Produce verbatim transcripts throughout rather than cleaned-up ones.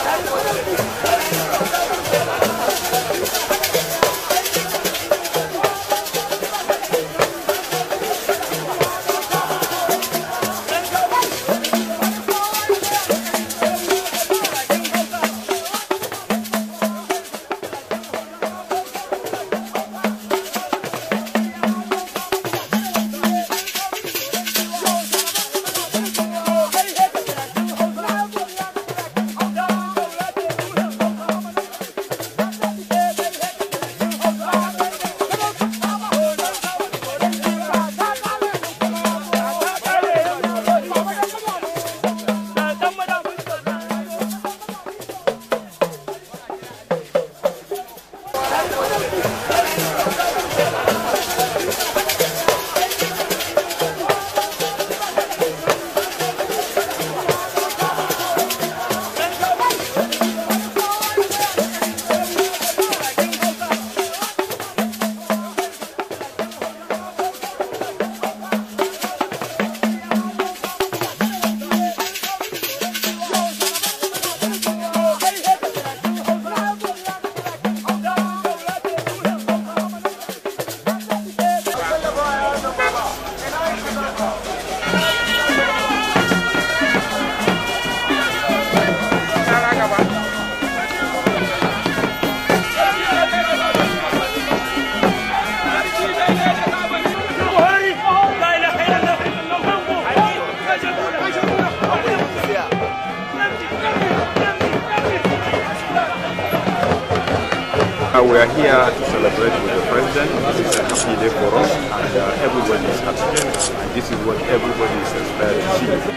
Uh, we are here to celebrate with the president. This is a happy day for us, and uh, everybody is happy. And this is what everybody is inspired to see.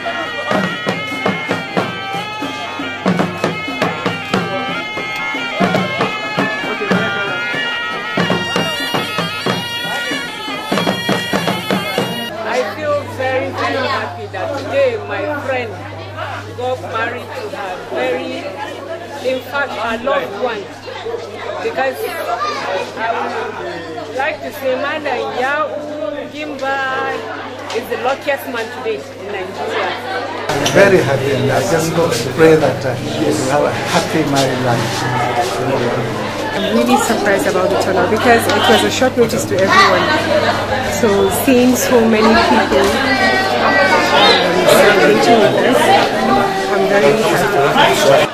I feel very, very happy that today my friend got married to her very, in fact, her loved one. Because I would like to say Mana Yau Gimba is the luckiest man today in Nigeria. Very happy, and I just pray that uh, you have a happy married life. I'm really surprised about the turnout because it was a short notice to everyone. So seeing so many people um, celebrating with us, I'm very happy.